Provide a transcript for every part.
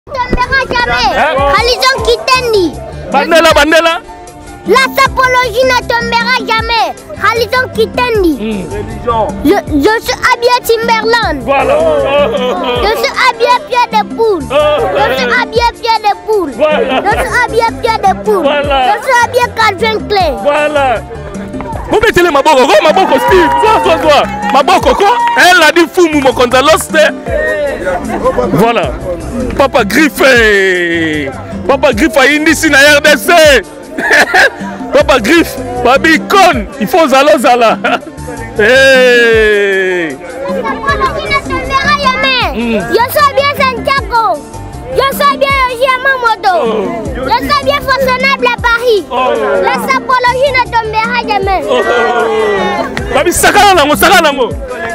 tombera jamais. Religion Kitendi. Bandela. La sapologie ne tombera jamais. Religion Kitendi. Je suis habillé Timberland. Voilà. Je suis habillé pied de poule. Je suis habillé pied de poule. Voilà. Je suis habillé pied de poule. Voilà. Je suis habillé Calvin Klein. Voilà. Vous mettez les maboko, Steve. Toi. Maboko, quoi? Elle a dit fou, mon contalos. Voilà. Papa Griffe. Papa Griffe a indice na RDC. Papa Griffe, Babi Con, il faut Zala. Hey. Je suis bien Santiago. Je suis bien Yamamoto. Je suis bien façonnable à Paris. La sapologie ne tombera jamais. Babi Sakala Nango.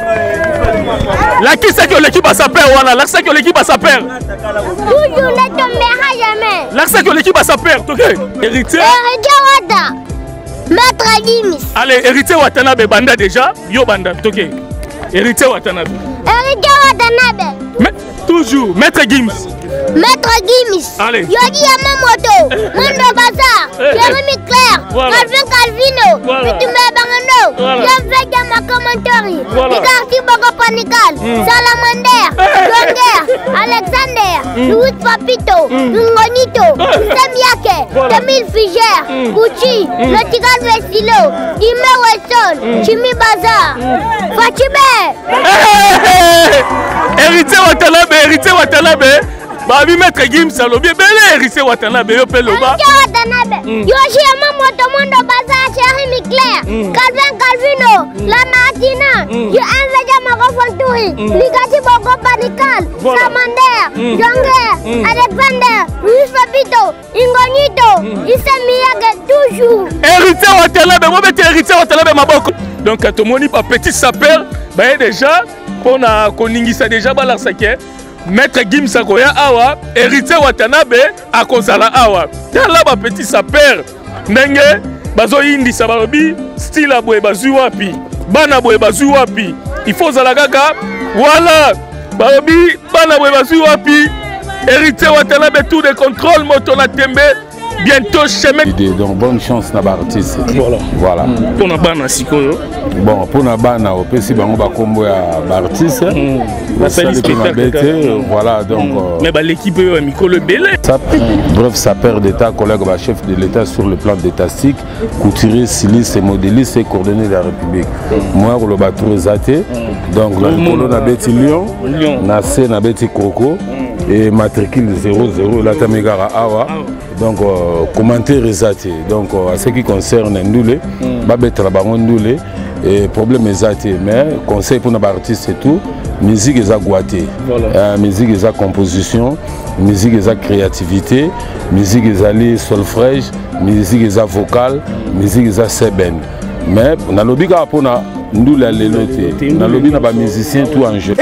La qui c'est que l'équipe a sa paire, voilà. La qui c'est que l'équipe a sa paire. Toujours ne tombera jamais. La qui c'est que l'équipe a sa paire, ok. Héritier. Wada. Maître Gims. Allez, héritier Watanabe Banda déjà. Yo Banda, ok. Héritier Watanabe. Héritier Watanabe. Mais toujours, Maître Gims. Maître Gims. Allez. Yogi Yamamoto. Mondo Bazar. Jérémy Claire. Calvino. Pitumbe Bangano. Yamvega Makomontori. Igarti Bogo Panical. Salamander. Jonger. Alexander. Louis Papito. Ngonito. Semiake. Camille Figer. Gucci. Le Tigre Vestilo. Dime Wesson. Jimmy Bazar. Fatime. Héritier Watanabe. Babi Maître Gims alobi belé héritier Watanabe yo peloba. Héritier Watanabe. Yoshi Yamamoto Mondo Bazar Jérémy Claire. Calvino. La Martina. Yo Enveja Marofonturi. Ligati Bogo Panical. Samander. Jonger. Alexander. Louis Papito. Ingonito. Isemiage toujours. Héritier Watanabe. Moi mettez héritier Watanabe maboko. Donc à ton moni pas petit sapeur. Bah déjà pour na koningisa déjà balarsake. Maître Gims Akoya Awa, héritier Watanabe, Akozala Awa. Dans là, petit sapeur, Nenge, Bazo Indi Sabarobi, style Aboué Bazouapi, Banaboué Bazouapi. Il faut Zalagaga, voilà, Barobi, Banaboué Bazouapi, héritier Watanabe, tout de contrôle, Motona Tembe. Bientôt chemin. Donc bonne chance na artiste. Voilà. Pour na bana sikoyo. Bon pour na bana au PC bango ba kombo ya artiste. La salle spectacle. Voilà donc mais bah l'équipe est micro le belé. Bref, ça perd d'état collègue ba chef de l'état sur le plan d'étatique, couturier, styliste et modéliste et coordonné de la République. Moi le bateau zaté. Donc le colo na beti Lyon, na C na beti Coco et matricule 00 la Tamegara Awa. Donc commentaire exaté. Donc à ce qui concerne Ndoulé, babette la baron Ndoulé et problème exaté. Mais conseil pour nos artistes et tout, musique est à guaté, musique est à composition, musique est à créativité, musique est à solfège, musique est à vocal, musique est à seben. Mais on a lobby pour na Ndoulé leloté, on a lobby na ba musicien tout en jeu.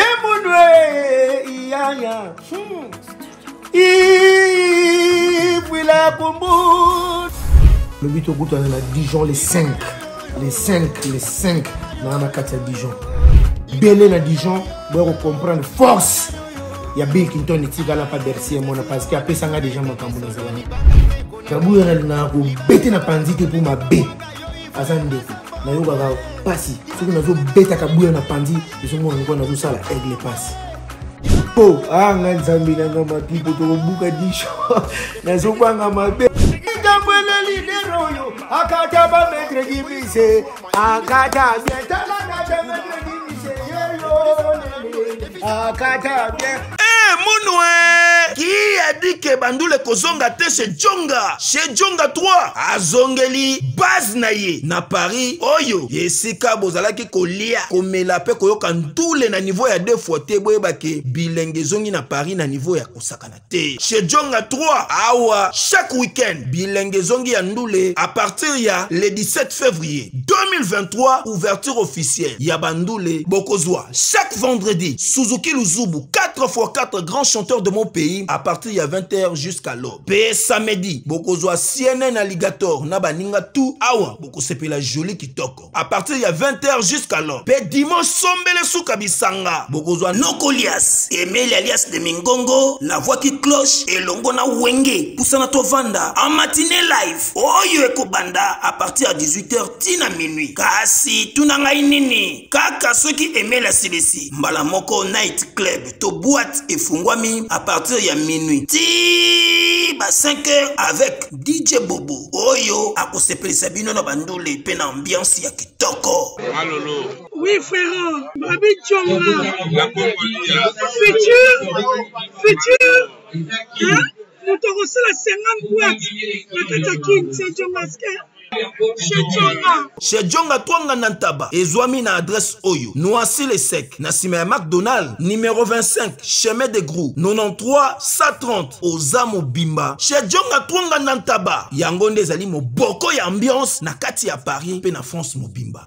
Le but au bout, on a Dijon, les 5. Les 5. On a 4 Dijon. Belé na Dijon, on comprendre force. Il y a Bill Clinton et Tiga là pas Bercy parce qu'il y a des gens qui ont été Kabou yana na ko bete na panzi pour ma B. Azande. Na yo ba passi. Ce que nous avons bêta Kabou na panzi, ils sont on a tout ça là aigle passe. Oh, anga nzambi na ngama tipo to buka Dijon. Na zo kwanga mabe. Ngambele lidero yo. Akata ba Maître Gims. Akata bien tala na Maître Gims. Yo. Akata bien. Monoué qui a dit que Bandoule kozonga te chez Djonga 3 azongeli base naye na Paris oyo yesika bozalaki kolia komela pe koyoka ndule na niveau ya 2 fois te boyeba ke bilenge zongi na Paris na niveau ya kosakana te chez Djonga 3 awa chaque week-end bilenge zongi ya ndule à partir ya le 17 février 2023 ouverture officielle ya Bandoule bokozwa chaque vendredi Suzuki Luzubu 4x4 grands chanteurs de mon pays à partir il y a 20h jusqu'à l'aube. Pe samedi, bokozwa CNN Alligator na baninga tout awa bokosepela joli kitoko. À partir ya 20h jusqu'à l'aube. Pe dimanche sombele suka bisanga, bokozwa Nokolias, Emile alias de Mingongo, la voix qui cloche et longo na wenge, poussana to vanda en matinée live. Oyo ekobanda à partir à 18h tina minuit. Kasi tunanga inini, kaka ceux qui aimaient la CDC. Mbala moko night club to boîte et fungwami à partir ya minuit. Ti ba 5h avec DJ Bobo. Oyo akosepelisa bino na bandule pe na ambiance ya kitoko. Malolo. Oui frère, Babi Tchonga. Futur. Hein? Nous t'avons reçu la 50 boîtes. La Katakin, c'est Djongaske. Chez Djonga Twanga Nantaba, Ezwami na adresse Oyo, Noisy les Secs, Nassime McDonald, numéro 25, chemin de Grou, 93 130, Ozamo Bimba. Chez Djonga Twanga Nantaba, Yangonde Zali mo boko ya ambiance, na kati ya Paris, pe na France mo Bimba.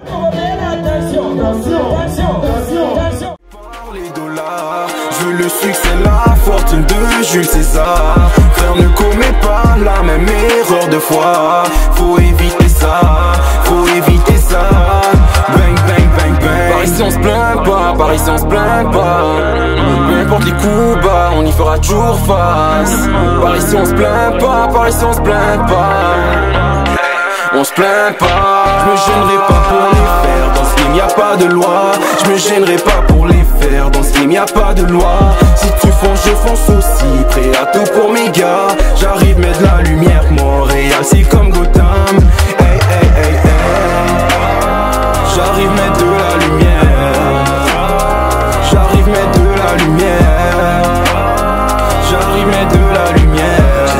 Les dollars, je veux le succès, la fortune de Jules César. Frère, ne commets pas la même erreur de foi. Faut éviter ça, faut éviter ça. Bang, bang, bang, bang. Par ici on se plaint pas, par ici on se plaint pas. Peu importe les coups bas, on y fera toujours face. Par ici on se plaint pas, par ici on se plaint pas. On se plaint pas, je me gênerai pas pour les faire. Dans ce game y a pas de loi. Je me gênerai pas pour les faire. Dans ce game y a pas de loi. Si tu fonces, je fonce aussi. Prêt à tout pour mes gars. J'arrive mettre de la lumière. Montréal c'est comme Gotham. Hey hey hey hey. J'arrive mettre de la lumière. J'arrive mettre de la lumière. J'arrive mettre de la lumière.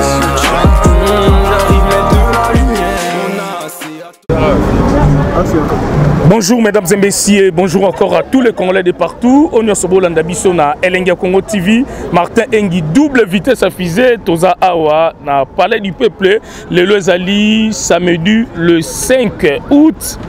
Bonjour mesdames et messieurs, bonjour encore à tous les Congolais de partout. On est au Landabiso na Elenga Congo TV. Martin Engi, double vitesse à fusée, Toza Awa, na Palais du Peuple, le Lozali, samedi le 5 août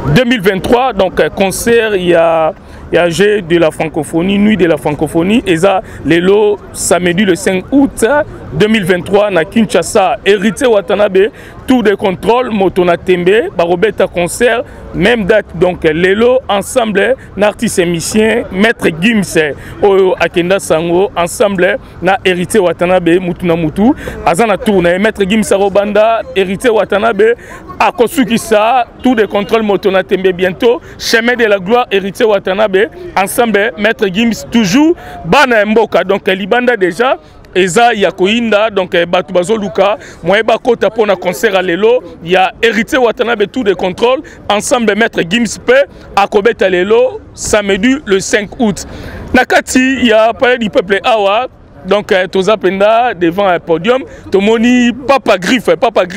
2023. Donc concert, il y a Jeu de la francophonie, nuit de la francophonie, et ça, Lelo, samedi le 5 août 2023, na Kinshasa, Héritier Watanabe, tour de contrôle, Motona Tembe, Barobeta concert, même date, donc Lelo, ensemble, n'artiste et musicien, Maître Gims, Oyo Akenda Sango, ensemble, na Héritier Watanabe, Mutuna Mutu, Azana tourne, Maître Gims Arobanda, Héritier Watanabe, Akosukisa, tour de contrôle, Motona Tembe, bientôt, chemin de la gloire, Héritier Watanabe, ensemble, Maître Gims, toujours, Bana Mboka, donc Libanda déjà, Eza Yakoinda, donc Batubazo Luka, Moeba Kota pour un concert à Lelo, il y a Héritier Watanabe tout de contrôle, ensemble Maître Gims P, à Kobeta Lelo, samedi le 5 août. Nakati, il y a Palais du Peuple Awa, donc Toza Penda devant un podium, Tomoni Papa Griffe,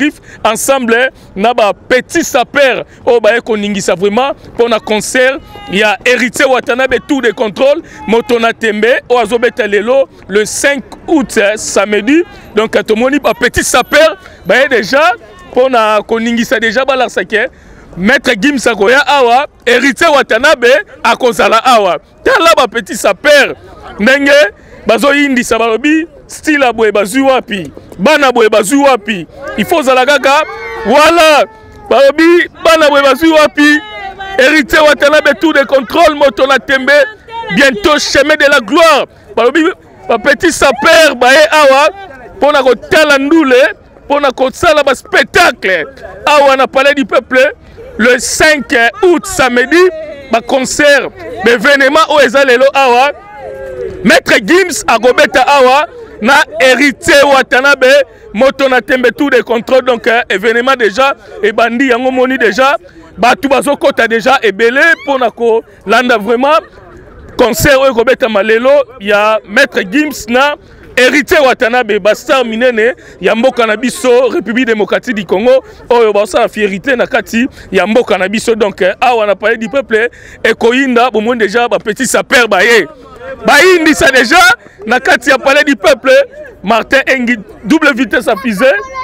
ensemble, Naba Petit Saper, oh bah Koningisa vraiment, pour un concert, il y a Héritier Watanabe tout de contrôle, Motona Tembe, Oazobeta Lelo, le 5 août, samedi, donc Tomoni Petit Saper, bah déjà, pour un Koningisa déjà, bah là, c'est Maître Gims Akoya Awa, Héritier Watanabe, à Kozala Awa, Tala Petit Saper, Nenge, bazo indi sabalobi style aboye bazu wapi bana boye bazu wapi il faut zalagaga voilà balobi bana boye bazu wapi Héritier Watanabe tout de contrôle Motona Tembe bientôt chemin de la gloire balobi Petit Saper bae awa pona ko tala ndule pona ko sala ba spectacle awa na Palais du Peuple le 5 août samedi ba concert événement au ezalelo awa Maître Gims Agobeta Awa na Héritier Watanabe Motona Tembe tout de contrôle donc événement déjà et bandi yango moni déjà batu bazo kota déjà et belé pour nako landa vraiment concert au Gobeta Malelo il y a Maître Gims na Héritier Watanabe Bastar Minene ya mboka na biso République démocratique du Congo oyo basa la fierté na kati ya mboka na biso donc awa na Palais du Peuple et koinda bon déjà ba Petit Saper baye Baïndi ça déjà, na kati ya Palais du Peuple, Martin Engi, double vitesse à fusée.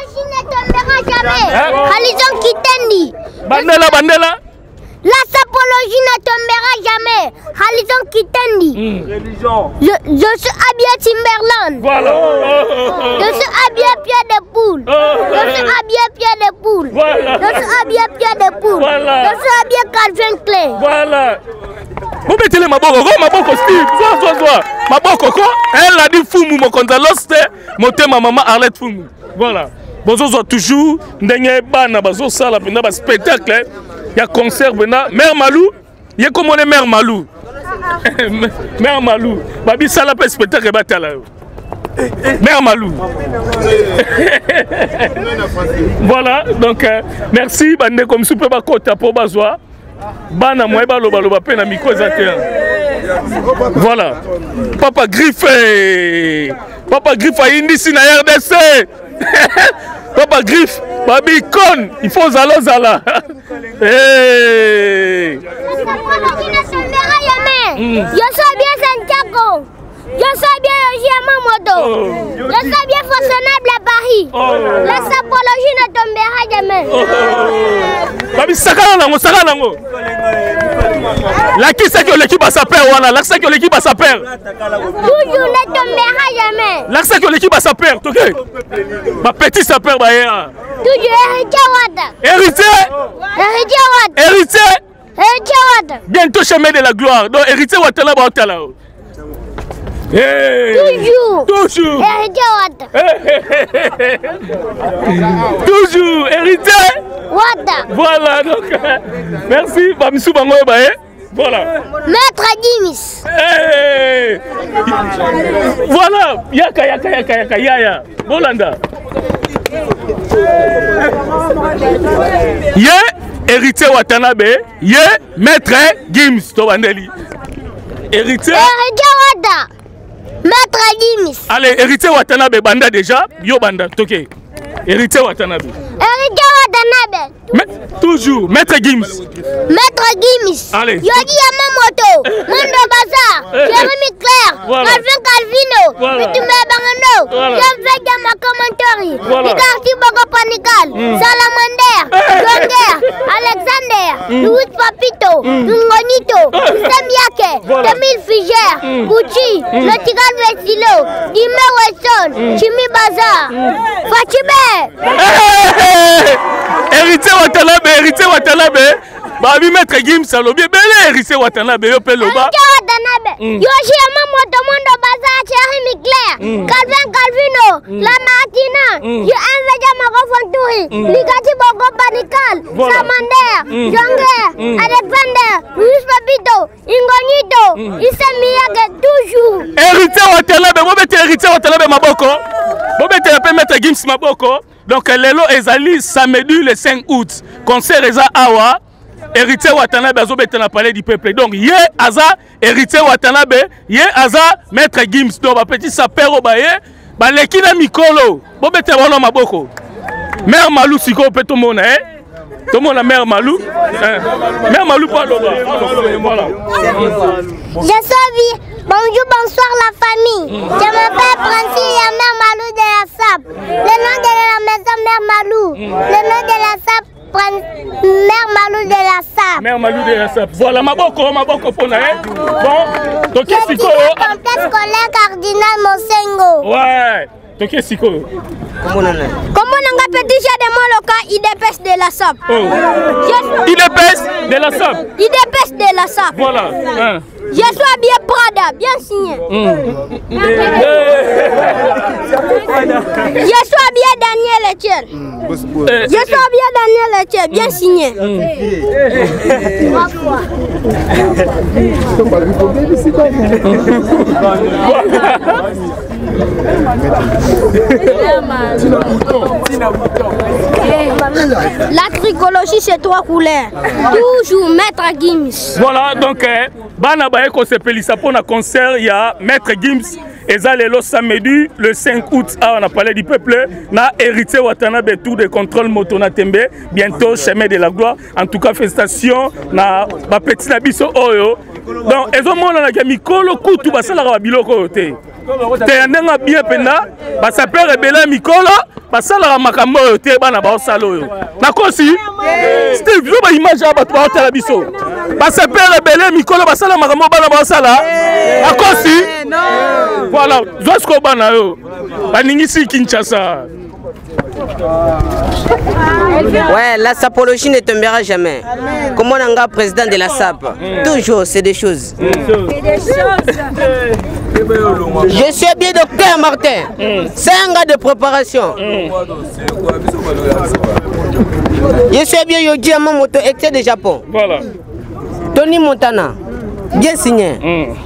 Khalidon Kitendi. Bandela. La sapologie ne tombera jamais. Khalidon Kitendi. Religion. Je suis Abia Timberland. Voilà. poule. Voilà. Je suis habillé Pierre de poule. Voilà. Je suis habillé Calvin Klein. Voilà. Vous mettez les maboko, Steve, maboko, elle a dit Fumu, mon condaloste, monté ma maman Arlette Fumu. Voilà. Bonjour, toujours, n'ayez pas de salle, un spectacle, il y a concert, Mère Malou, il y a comme on est Mère Malou. Mère Malou, Babi Salah, spectacle, Mère Malou. Voilà, donc merci, bande comme super bakota pour Bazoa. Bana moeba loba pe na miko ezate. Voilà. Papa Griffe. Papa Griffe a indi na RDC. Papa Griffe, babi con, il faut zala. Hey. Yo soy bien Santiago. Yo soy bien Yamamoto. Je suis bien façonnable à Paris. La sapologie ne tombera jamais. Babi sakana nango. La qui c'est que l'équipe a sa peur, voilà. La c'est que l'équipe a sa peur. Toujours ne tombera jamais. La c'est que l'équipe a sa peur, ok. Ma petite sa peur, bah. Toujours Héritier. Bientôt chemin de la gloire. Donc héritier Ouattara Baotala. Hey. Toujours. Toujours héritier. Voilà donc merci Bamsou Bango Baye. Voilà. Maître Gims. Hey. Voilà. Yaka. Bolanda. Héritier Watanabe. Maître Gims. Tobandeli. Héritier. Maître Gims. Allez, héritier Watanabe banda déjà. Yo banda, toké. Héritier Watanabe. Toujours, Maître Gims. Allez. Yogi Yamamoto. Mondo Baza. Jérémy Claire. Calvin Calvino. Mitumbe Bangano. Jean-Feg Yamakomontori. Ikarti Bogo Panical. Salamander. Jonger. Alexander. Louis Papito. Ngonito. Semiake. Temil Figer. Gucci. Notigal Vestilo. Dime Wesson. Chimi Baza. Fatibe. Héritier Watanabe. Babi Maître Gims alobi bele héritier Watanabe yo pe loba. Yoshi Yamamoto Mondo Baza Jérémy Claire. Calvin Calvino. La Martina. Yo Enveja Mago Fonturi. Ligati Bogo Panical. Samander. Jonger. Alexander. Louis Papito. Ingonito. Isemiake toujours. Héritier Watanabe. Mobete héritier Watanabe maboko. Mobete pe Maître Gims maboko. Donc lelo ezali samedi le 5 août. Concert eza awa. Héritier Watanabe azobete na palais du peuple. Donc ye aza héritier Watanabe, ye aza Maître Gims. Donc ba petit sapero ba ye, ba lekina mikolo. Bobete wana maboko. Mère Malou siko pe to mona To mona Mère Malou. Mère Malou pas loba. Voilà. Je suis bonjour, bonsoir la famille. Je m'appelle Francine et Mère Malou de la SAP. Le nom de la maison Mère Malou. Le nom de la SAP Mère Malou de la SAP. Mère Malou de la SAP. Voilà, maboko pona Bon, donc je suis le complexe scolaire cardinal Monsengo. Ouais. Donc siko. Comment on a petit chat de mon local, il dépêche de la SAP. Il dépêche de la SAP. Il dépêche de la SAP. Voilà. Je suis bien Prada, bien signé. Je suis bien Daniel Etienne. Je suis bien Daniel Etienne, bien signé. La tricologie, c'est 3 couleurs. Toujours Maître Gims. Voilà, donc, Bana Baeko se pelisa pour un concert, il y a Maître Gims. Et ça, le samedi, le 5 août, on a parlé du peuple, na héritier Watanabe, tour de contrôle moto na tembe, bientôt chemin de la gloire. En tout cas, félicitations, na ba petit nabiso oyo. Donc, ils ont mon na mikolo kutu basala ba biloko te. Te ndenga bien pena, ba saper rebela mikolo, basala makambo oyo te bana ba osalo yo. Nakosi Steve, yo ba image ba to ba biso. Ba saper rebela mikolo basala makambo bana ba osala. Nakosi. Voilà, jusqu'au bana yo. Baningisi Kinshasa. Ouais, la sapologie ne tombera jamais. Comme on a un président de la SAP, toujours c'est des choses. Je suis bien docteur Martin. C'est un gars de préparation. Je suis bien Yoji Yamamoto, excès de Japon. Voilà. Tony Montana, bien signé.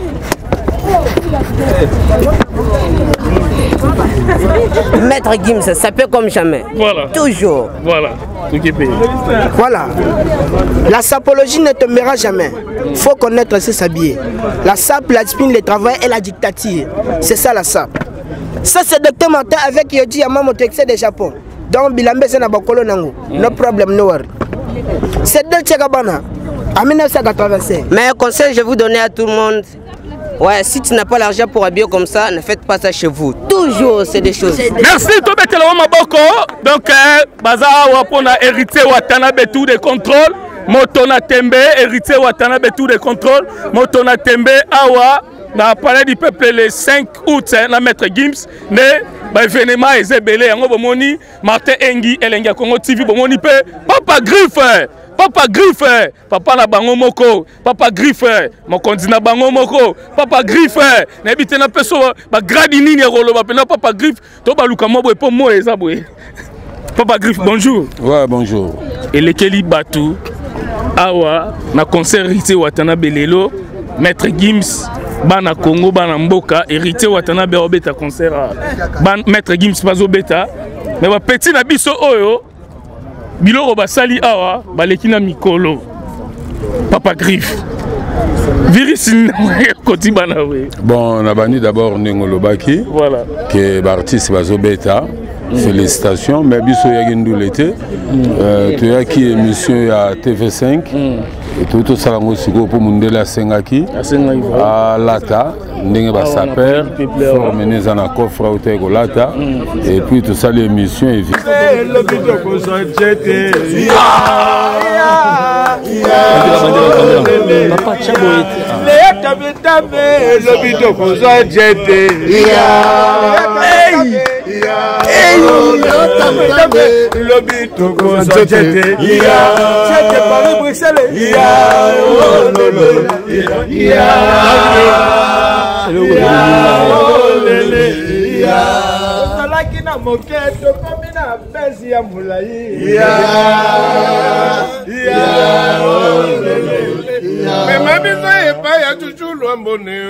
Maître Gims, ça peut comme jamais. Voilà. Toujours. Voilà. Voilà. La sapologie ne tombera jamais. Il faut connaître ses s'habiller. La sape, la discipline, le travail et la dictature. C'est ça la sape. Ça c'est Dr Martin avec Yoji Yamamoto, excès de Japon. Donc Bilambe c'est na bakolo nango. No problem, no worry. C'est Dolce Gabbana en 1985. Mais un conseil je vais vous donner à tout le monde. Ouais, si tu n'as pas l'argent pour habiller comme ça, ne faites pas ça chez vous. Toujours, c'est des choses. Merci, Tobetela Maboko. Donc, Bazawa pour hérité Watanabe tout de contrôle. Motona Tembe, hérité Watanabe tout de contrôle. Motona Tembe, Awa, na palais du peuple le 5 août, na maître Gims, ne, bah événement Ezebele, Yango Bomoni, Martin Engi, Elenga Congo TV, Bomoni Pe, Papa Griffe. Papa Griffe, papa na bango moko, papa Griffe, mokondi na bango moko, papa Griffe, na ebite na peso ba gradi nini ya rolo ba pena papa Griffe, to ba luka mobo epo mo eza boye. Papa Griffe, bonjour. Ouais, bonjour. Et lekeli batu awa na concert hérité Watanabe lelo, maître Gims bana Congo bana mboka hérité Watanabe obeta concert maître Gims bazo beta, mais ba petit na biso oyo biloko basali awa baleki na mikolo Papa Griffe virus koti bana we. Bon, on a banni d'abord Nengolobaki. Voilà. Que l'artiste Bazobeta. Félicitations. Mais biso yagindu l'été. Tu as qui émission à TV5. Et tout ça lango siko pour Mundela Sengaki. À Lata. Ndenge ba saper. Formé dans un coffre au Tego Lata. Et puis tout ça l'émission est vite. Papa Chaboete. Mais ma maison est pas, il y a toujours l'ouambonné.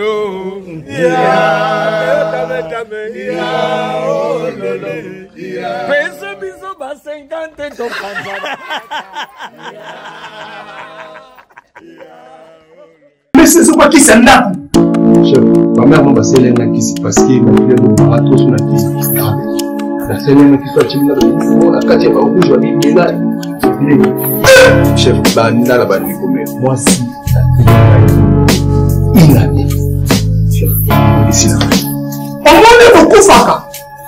Mais c'est quoi qui s'en a? Ma mère m'a passé l'un qui s'est parce qu'il m'a fait le bateau sur la piste. La scène qui soit timide, la quatrième au rouge, va bien là. Chef, Banda la bande comme moi si il a dit. Ici là. On m'a beaucoup faka.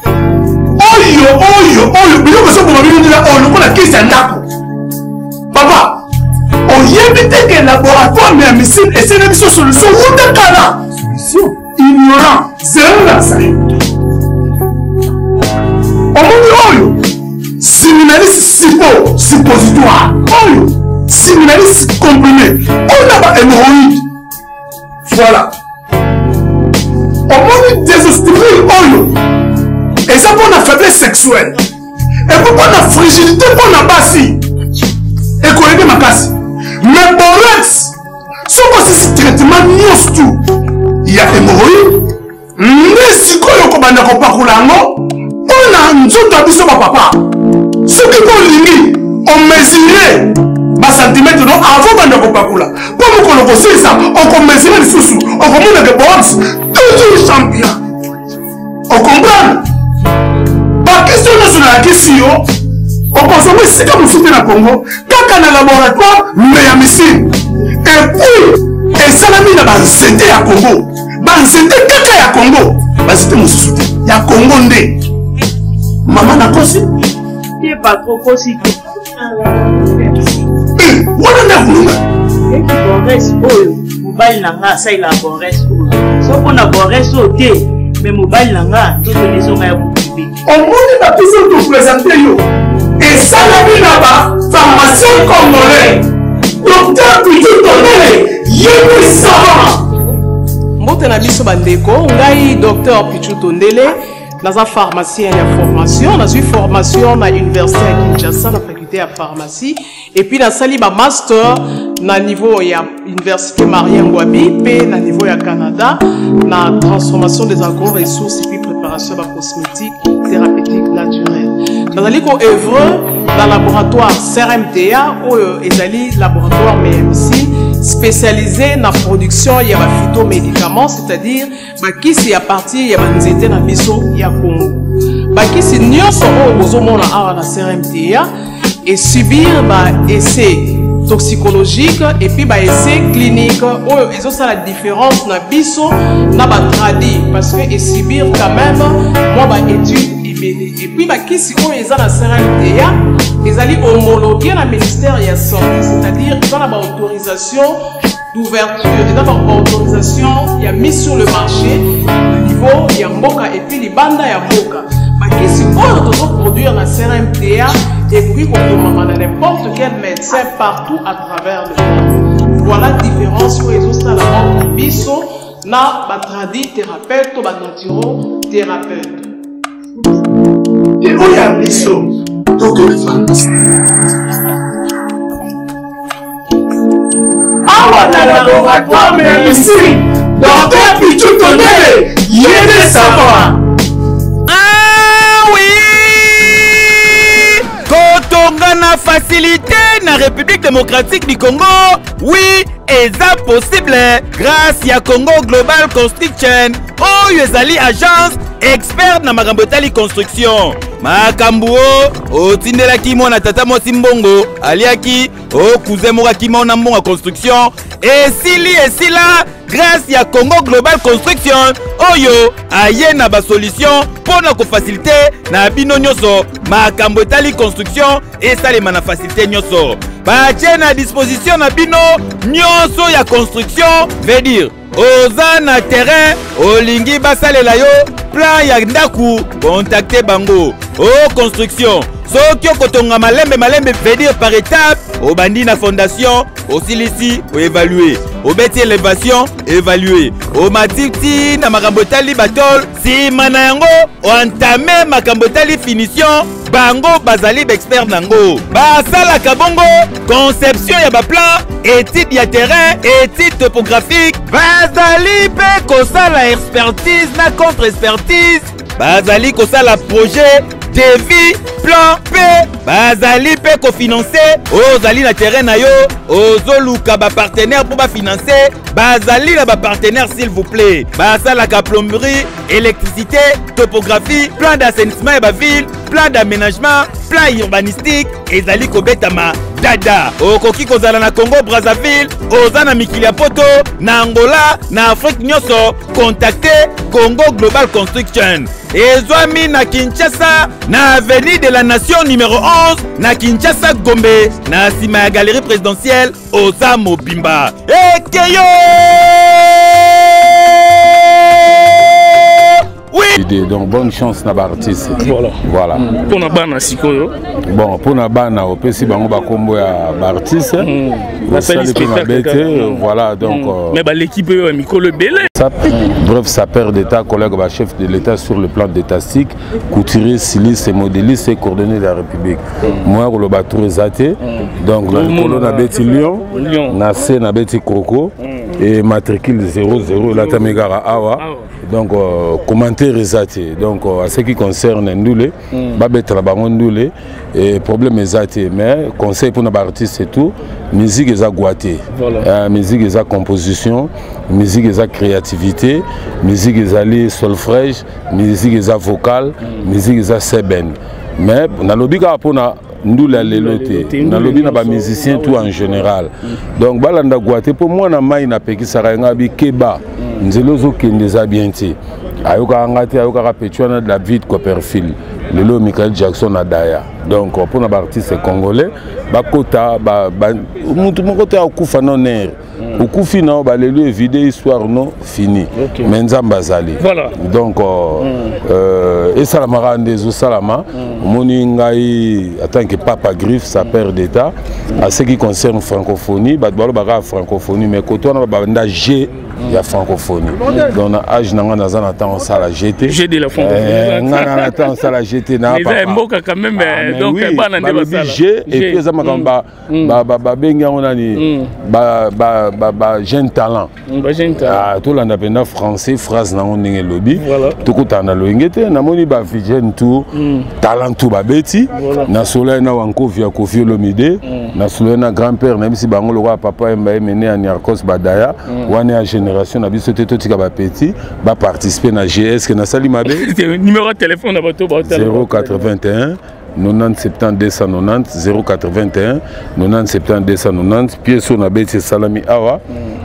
Oyo, bilo que ça pour me dire oh le qui c'est ndako. Papa, on y évite que laboratoire mais missile et c'est une solution ou de cala. Solution ignorant, zéro là ça. On m'a dit oyo. Séminaliste suppositoire. Oyo. Séminaliste comprimé. On a pas hémorroïde. Voilà. On m'a dit désostérile oyo. Et ça pour la faiblesse sexuelle. Et pour la fragilité pour la bassi. Et qu'on aide ma casse. Mais borex. Si on passe ce traitement tout. Il y a hémorroïde. Mais si on a un copain on a un jour d'habitude papa. Ce qui est on mesurait ma centimètre avant de ne pas couler. Pour nous connaître ça, on mesurait les sous, on commande des box, toujours champion. On comprend? Par question nationale à question, on consomme ce que nous soutenons au Congo, quand on a un laboratoire, mais à missile. Et puis, et ça l'a mis dans la santé à Congo. Dans la santé, caca à Congo. C'était mon soutien. Il y a Congo ndé. Maman n'a pas su. Il n'est pas trop possible. Voilà la voulue. Et qui boresse, mobile nanga, ça il a boresse. Sauf qu'on a boresse au thé, mais mobile nanga, tout le maison a bouclé. public. Au monde n'a plus de présenter yo. Et ça la vie là-bas, pharmacien congolais. Docteur Pichu Tondele, yébi savant. Mbote na biso bandeko, ngai Docteur Pichu Tondele, naza pharmacien ya formation, naza formation na université ya Kinshasa na faculté ya pharmacie et puis na sali ba master na niveau ya université Marien Ngouabi pe na niveau ya Canada na transformation des agro-ressources et puis préparation de cosmétiques thérapeutiques naturelles. Nazali ko œuvre dans le laboratoire CRMTA ou ezali laboratoire MMC spécialisé dans la production de phytomédicaments, c'est-à-dire bakisi à partir de banzete na biso ya Congo. Bakisi nyonso o ozomona awa na CRMTA et subir ba essai toxicologique et puis ba essai clinique ou ils ont ça la différence na biso na ba tradi parce que et subir quand même moi ba étude et puis bakisi o eza na CRMTA ils allaient homologuer le ministère de la Santé, c'est-à-dire qu'ils ont la autorisation d'ouverture, ils ont la autorisation, il y a mis sur le marché, au niveau, il y a Mboka et puis les bandes, il y a Mboka. Mais si on doit produire la CRMTA et puis on peut n'importe quel médecin partout à travers le monde. Voilà la différence où ils ont ça la mort biso, na batradi thérapeute ou naturothérapeute. Et où il y a biso? Awa na laboratoire MMC, Docteur Pichu Tondele, yébi savant. Ah oui! Kotonga na facilité na République démocratique du Congo, oui, eza possible grâce à Congo Global Construction, oyo ezali agence expert na makambo etali construction. Makambu o tindelaki mwana tata mosi mbongo aliaki o kuze moraki mwana mbongo construction esila grâce ya Congo Global Construction oyo aye na ba solution pona ko faciliter na bino nyoso makambo etali construction esalema na facilité nyoso ba na disposition na bino nyoso ya construction veut dire oza na terrain olingi basalela yo plan ya ndaku contacter bango o construction soki okotonga malembe veut dire par étape obandi na fondation osilisi o évaluer obeti élévation évaluer o matiti na makambo etali batol sima na yango entame makambo etali finition bango bazali d'expert nango basalaka bongo conception ya baplan étude ya terrain étude topographique bazali pe kosala expertise na contre expertise bazali kosala projet devis plan P bazali pe kofinancer ozali na terrain na yo ozoluka ba partenaire pour ba financer bazali na ba partenaire s'il vous plaît basalaka plomberie électricité topographie plan d'assainissement et ba ville plan d'aménagement plan urbanistique ezali kobetama dada okoki kozala na Congo Brazzaville oza na mikili ya poto na Angola na Afrique nyonso contacter Congo Global Construction ezwami na Kinshasa na avenue de la Nation numéro 11 na Kinshasa Gombe na sima ya galerie présidentielle oza mobimba ekeyo oui. Donc bonne chance na artiste. Voilà. Pour na bana sikoyo. Bon, pour na bana opesi bango ba kombo ya artiste. Voilà donc mais ba l'équipe yo mikolo belé. Bref, ça perd d'état collègue ba chef de l'état sur le plan d'étatique, couturier, styliste et modéliste et coordonné de la République. Moi le bateau zaté. Donc le colonne a beti Lyon, na C na beti Coco et matricule 00 la Tamegara Awa. Donc commentaire zaté. Donc à ce qui concerne Ndoulé, babet la bango Ndoulé et problème zaté mais conseil pour nos artistes et tout, musique est à guaté. Musique est à composition, musique est à créativité, musique est à solfège, musique est à vocal, musique est à seben. Mais na lobby pour na Ndoula leloté, na lobby na ba musicien tout en général. Donc balanda guaté pour moi na mai na peki saranga bi keba. Nzelozo kendeza bienti. Ayoka angati ayoka rapetuana de la vie de Copperfield. Lelo Michael Jackson a daya. Donc pour na artiste congolais, bakota ba mutu moko te akufa non air. okufi na balelo évité histoire non fini mais nzamba azali donc esalamaka nde ezosalama omoni ngai en tant que papa griffe sa père d'état à ce qui concerne francophonie bato balobaka francophonie mais koto wana babanda G ya francophonie donc na âge nanga naza na temps osala GT de la francophonie nga na temps osala GT na papa mboka quand même donc bana nde basala G et puis eza makambo babengi yango nani ba jeune talent tolanda mpenza français phrase nango ndenge elobi tokutana loyenge te namoni bavigene tout talent tout babeti na soleil na wankovi ya Kofi Olomide na soleil na grand-père na bisi bango lokola papa emba emene ya Niarkos Badaya wana ya génération na biso te totika bapeti baparticipe na GS ke nasali mabe numéro de téléphone na bato 081 90 70 290 081 90 70 290 pièce on a bêté salami awa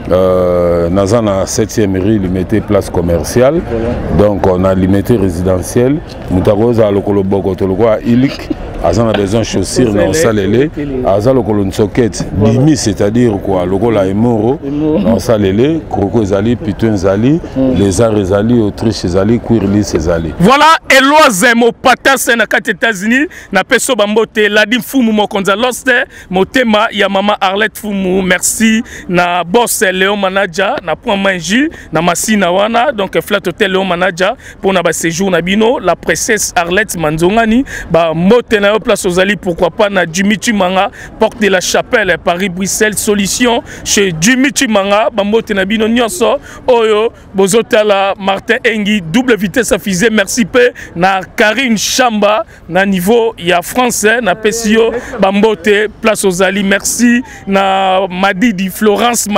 naza na 7e rue limité place commerciale donc on a limité résidentiel mutakoza lokolo boko to lokwa ilik azana besoin chaussures na salele aza lokolo nsoket bimi c'est-à-dire quoi lokola emoro na salele kroko ezali pituen ezali les arts ezali autriche ezali quirlis ezali voilà Eloise Mopatase na kati États-Unis na peso bambote Ladim Fumu mokonza loste motema ya mama Arlette Fumu merci na boss Léon Manaja na point manji na masina wana donc flat hotel Léon Manaja pour na ba séjour na bino la princesse Arlette Manzongani ba mote na place aux Ali pourquoi pas na Jimmy Chimanga porte de la Chapelle Paris Bruxelles solution chez Jimmy Chimanga ba mote na bino nyonso oyo bozotala Martin Engi double vitesse à fusée merci pe na Karine Chamba na niveau ya français na Pesio bambote place aux Ali merci na Madidi Florence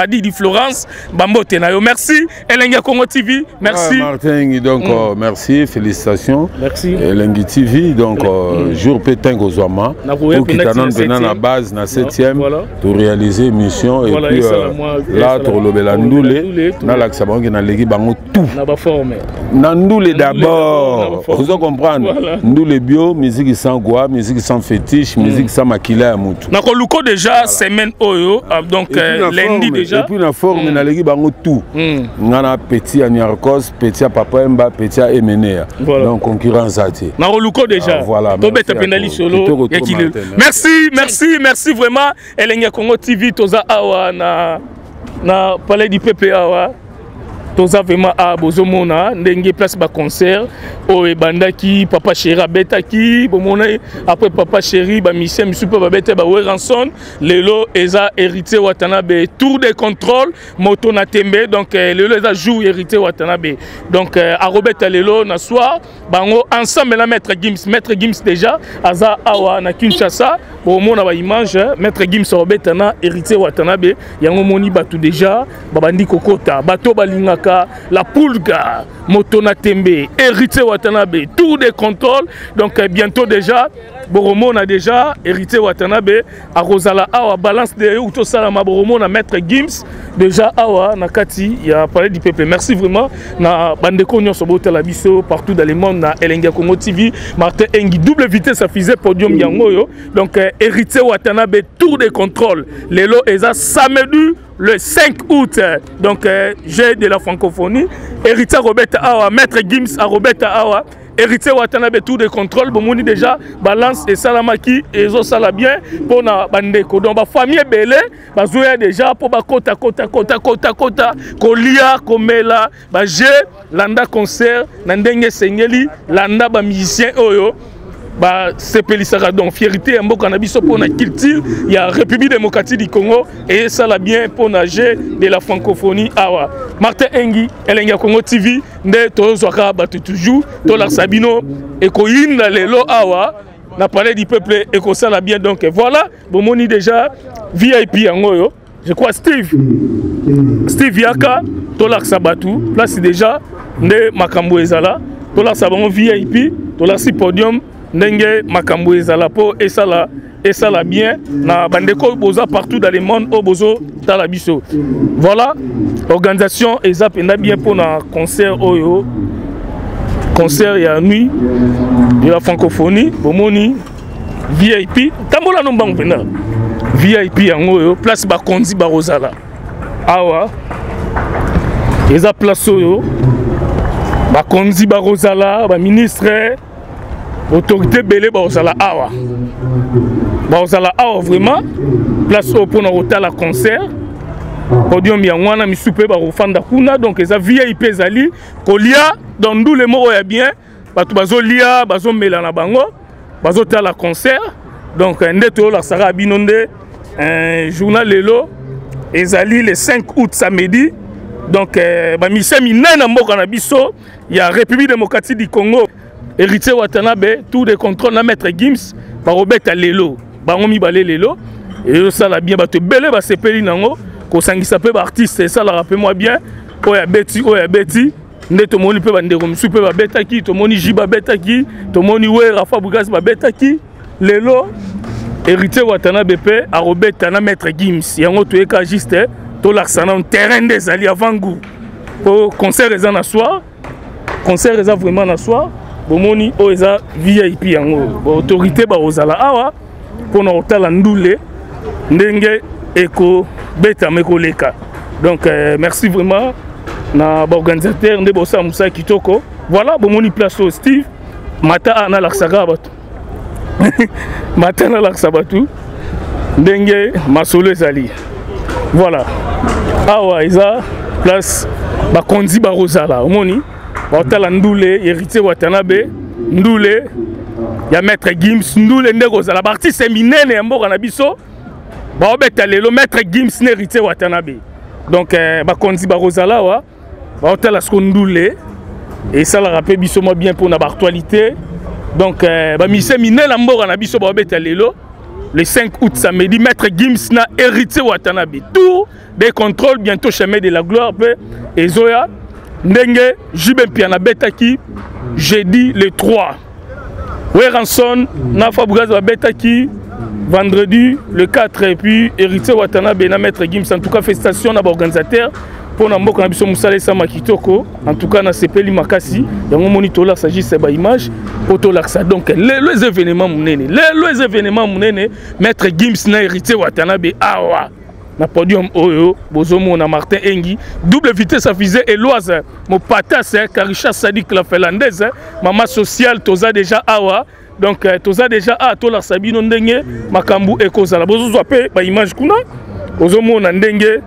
bambote na yo merci Elenga Congo TV merci Martin donc merci félicitations merci Elengi TV donc jour pétin gozwama pour qui t'annonce na base na 7e pour réaliser mission et puis là pour le belandoule na l'axe banque na legi bango tout na ba forme na ndoule d'abord vous comprendre ndoule bio musique sans goa musique sans fétiche musique sans makila ya mutu na ko luko déjà semaine oyo donc lundi déjà et puis na forme na legi bango tout ngana petit à Niarkos petit à Papa Emba petit à Emenea donc concurrence ati na ko luko déjà voilà tobeta penali solo merci vraiment Elenga Congo TV toza awa na palais du PP awa toza vraiment a bozomona ndenge place ba concert o ebandaki papa chéri abetaki bomona après papa chéri ba mission super ba bete ba Weranson lelo eza héritier Watanabe tour de contrôle moto na tembe donc lelo eza jour héritier Watanabe donc a robeta lelo na soir bango ensemble na maître Gims déjà aza awa na Kinshasa bomona ba image maître Gims robeta na héritier Watanabe yango moni batu déjà babandi kokota bato balingaka la Pulga, Motona Tembe, héritier Watanabe, tour de contrôle. Donc bientôt déjà, Boromon a déjà hérité Watanabe, à Rosala Awa, balance de Uto Salama Boromon à Maître Gims, déjà Awa, Nakati, il y a parlé du peuple. Merci vraiment. Na Bandeko Nyon Sobote la Bisso, partout dans le monde, na Elenga Congo TV, Martin Engi, double vitesse à fusée podium Yangoyo. Donc héritier Watanabe, tour de contrôle. Lelo Eza samedi. Le 5 août, donc j'ai de la francophonie, héritier Robert Awa, maître Gims à Robert Awa, héritier Watanabe tour de contrôle, bomoni déjà balance et salamaki et zo sala bien pour na bandeko. Donc ba famille belé, ba zoya déjà pour ba kota kolia komela, ba j'ai landa concert, nandenge sengeli, landa ba musicien oyo. Bah c'est Pélisara donc fierté en mboka na biso pour na culture il y a République démocratique du Congo et ça l'a bien pour nager de la francophonie awa Martin Engi Elenga Congo TV nde tozwaka batu toujours to la sabino et ko yinda lelo awa na parler du peuple et ko ça l'a bien donc voilà bomoni déjà VIP angoyo je crois Steve Yaka to la sabatu place déjà nde makambo ezala to la sabon VIP to la si podium ndenge makambo ezala po esala bien na bandeko boza partout dans le monde au bozo tala biso voilà organisation ezap enda bien pour na concert oyo concert ya nuit de la francophonie bomoni VIP tambola no mbango pena VIP yango oyo place ba konzi ba rozala awa eza place oyo bakonzi bakozala baministre autorité belé bazala awa vraiment place oyo mpona kotala concert podium ya wana misu mpe bakofanda kuna donc eza VIP ezali kolia dans ndule moko ya bien bato bazolia bazomela na bango bazotala concert donc nde toyolakisaka bino nde journal lelo ezali le 5 août samedi donc bamise minene na mboka na biso ya République démocratique du Congo héritier Watanabe tour de contrôle na maître Gims barobeta lelo bango mibale lelo et ça la bien bato belé basepeli nango kosangisa pe ba artiste ça la rappelle moi bien oya beti nde tomoni pe bandeko misu pe babetaki tomoni jiba betaki tomoni we Rafa Bugas babetaki lelo héritier Watanabe pe arobeta na maître Gims yango toyeka juste to laksana un terrain des alliés avant goût pour concert eza na soir concert eza vraiment na soir bomoni o eza VIP yango autorité ba ozala awa pona otala ndule ndenge eko beta mekoleka donc merci vraiment na organisateur nde bosa musa kitoko voilà bomoni place au Steve mata ana laksaka bato mata na laksa bato ndenge masolo ezali voilà awa eza place bakonzi barozala omoni baotala ndule héritier Watanabe ndule ya maître Gims ndule nde kozala baartiste minene ya mboka na biso baobeta lelo maître Gims na héritier Watanabe donc bakonzi barozala wa baotala siko ndule esalaka mpe biso mwa bien mpona baactualité donc bamise minene ya mboka na biso baobeta lelo le 5 août samedi, maître Gims na héritier Watanabe. Tour des contrôles, bientôt chemin de la gloire. Et Zoya, Ndenge, Jibem Piana Betaki, jeudi le 3. Weranson, Nafa Bougaz Betaki, vendredi le 4. Et puis héritier Watanabe na maître Gims. En tout cas, félicitations à l'organisateur. Pour na mboka na biso musale sama kitoko en tout cas na sepeli makasi yango monitor là s'agisse ba image auto laksa donc les événements munene les événements munene maître Gims na héritier Watanabe awa na podium oyo bozomo na Martin Engi double vitesse affichée et loise mo patas Karisha Sadik la finlandaise maman sociale toza déjà awa donc toza déjà a to la sabino ndenge makambu ekozala bozo pe ba image kuna bozomo na ndenge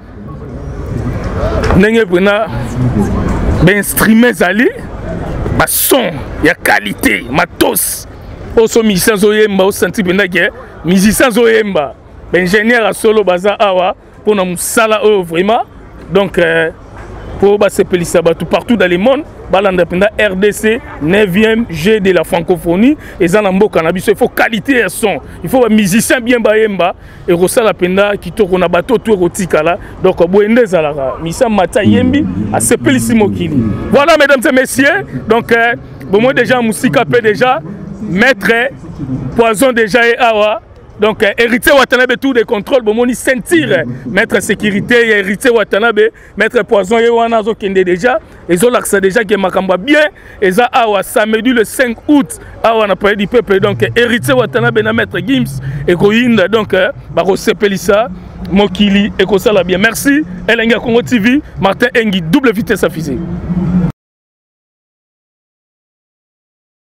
ndenge pena instrument zali ba son ya qualité matos oso musicien zoyemba o senti pena ke musicien zoyemba ingénieur a solo baza awa pour na musala o vraiment donc pour ba sepelisa ba tout partout dans le monde balanda pena RDC 9e G de la francophonie et za na mboka na biso il faut qualité et son il faut ba musicien bien bayemba et rosala penda kitoko na bato tout erotika là donc boende zalaka misa mata yembi a sepelisi mokili voilà mesdames et messieurs donc bon moi déjà musika pe déjà maître poison déjà et awa donc héritier Watanabe tout de contrôle bon moni sentir maître sécurité héritier Watanabe maître poison et wana zo kende déjà et zo laksa déjà que makamba bien et ça awa samedi le 5 août awa na pays du peuple donc héritier Watanabe na maître Gims et koinda donc ba ko sepelisa mokili et ko sala bien merci Elenga Congo TV Martin Engi double vitesse affichée.